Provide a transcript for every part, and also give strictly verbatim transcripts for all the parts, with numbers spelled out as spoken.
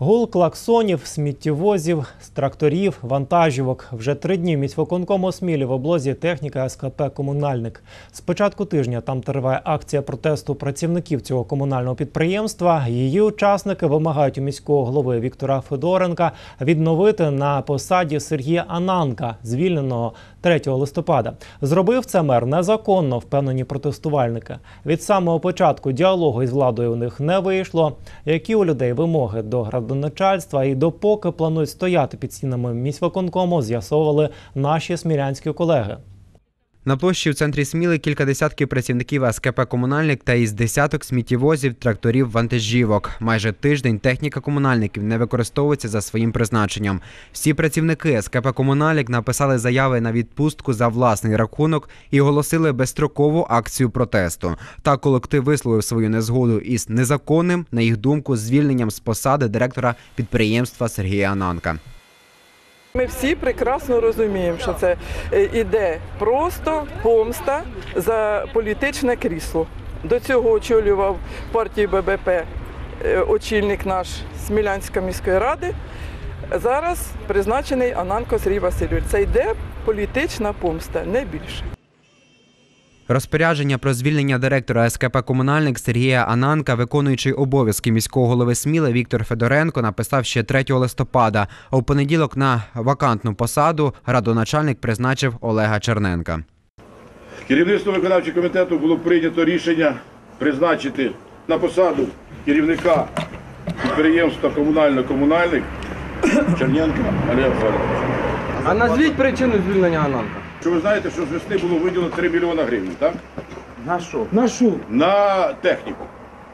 Гул клаксонів, сміттєвозів, тракторів, вантажівок. Вже три дні в міськвиконкому Смілі в облозі техніка ес ка пе «Комунальник». З початку тижня там триває акція протесту працівників цього комунального підприємства. Її учасники вимагають у міського голови Віктора Федоренка відновити на посаді Сергія Ананка, звільненого третього листопада. Зробив це мер незаконно, впевнені протестувальники. Від самого початку діалогу із владою у них не вийшло. Які у людей вимоги до градоначальства і допоки планують стояти під стінами міськвиконкому, з'ясовували наші смілянські колеги. На площі в центрі Сміли кілька десятків працівників ес ка пе «Комунальник» та із десяток сміттєвозів, тракторів, вантажівок. Майже тиждень техніка комунальників не використовується за своїм призначенням. Всі працівники ес ка пе «Комунальник» написали заяви на відпустку за власний рахунок і оголосили безстрокову акцію протесту. Так колектив висловив свою незгоду із незаконним, на їх думку, звільненням з посади директора підприємства Сергія Ананка. Ми всі прекрасно розуміємо, що це іде просто помста за політичне крісло. До цього очолював партію бе бе пе очільник наш Смілянської міської ради. Зараз призначений Ананко Сергій Васильович. Це йде політична помста, не більше. Розпорядження про звільнення директора ес ка пе «Комунальник» Сергія Ананка, виконуючий обов'язки міського голови Сміли Віктор Федоренко, написав ще третього листопада. А у понеділок на вакантну посаду градоначальник призначив Олега Черненка. Керівництвом виконавчого комітету було прийнято рішення призначити на посаду керівника підприємства «Комунально-Комунальник» Черненка Олега Федоровича. А назвіть причину звільнення Ананка. Що ви знаєте, що з весни було виділено три мільйони гривень, так? На що? На що? На техніку.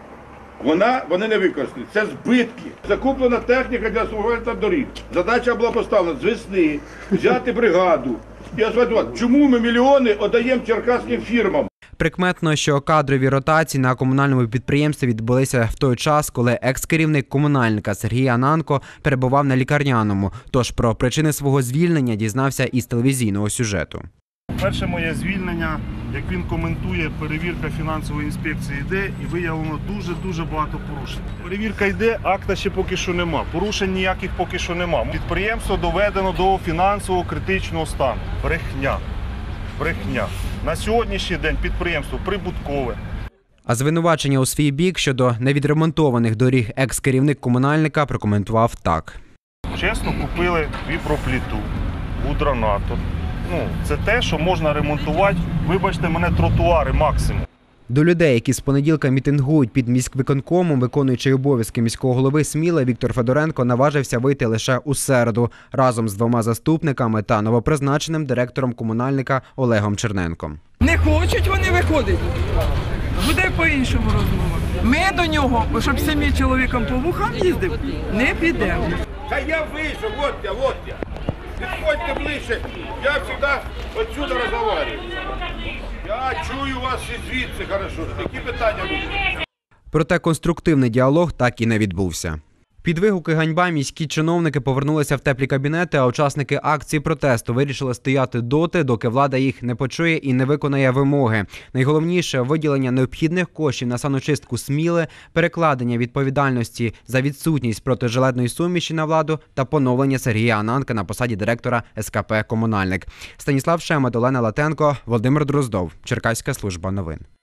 Вона, вони не використані. Це збитки. Закуплена техніка для асфальтування доріг. Задача була поставлена з весни взяти бригаду і асфальтувати. Чому ми мільйони віддаємо черкаським фірмам? Прикметно, що кадрові ротації на комунальному підприємстві відбулися в той час, коли екс-керівник комунальника Сергій Ананко перебував на лікарняному. Тож про причини свого звільнення дізнався із телевізійного сюжету. Перше моє звільнення, як він коментує, перевірка фінансової інспекції йде і виявлено дуже-дуже багато порушень. Перевірка йде, акта ще поки що нема, порушень ніяких поки що нема. Підприємство доведено до фінансово критичного стану. Брехня. Брехня. На сьогоднішній день підприємство прибуткове. А звинувачення у свій бік щодо невідремонтованих доріг екс-керівник комунальника прокоментував так. Чесно, купили вібропліту, гудронатор. Ну, це те, що можна ремонтувати, вибачте мене, тротуари максимум. До людей, які з понеділка мітингують під міськвиконкомом, виконуючий обов'язки міського голови Сміли Віктор Федоренко наважився вийти лише у середу разом з двома заступниками та новопризначеним директором комунальника Олегом Черненком. Не хочуть вони виходити. Буде по-іншому розмова. Ми до нього, щоб самі чоловіком по вухам їздив, не підемо. Та я вийшов, от я, от я. Підходьте ближче, я завжди отсюда розмовляю. Я чую вас і звідси хорошо. Які питання будуть? Проте конструктивний діалог так і не відбувся. Під вигуки «ганьба» міські чиновники повернулися в теплі кабінети, а учасники акції протесту вирішили стояти доти, доки влада їх не почує і не виконає вимоги. Найголовніше – виділення необхідних коштів на саночистку Сміли, перекладення відповідальності за відсутність протижилетної суміші на владу та поновлення Сергія Ананка на посаді директора ес ка пе «Комунальник». Станіслав Шемет, Олена Латенко, Володимир Дроздов. Черкаська служба новин.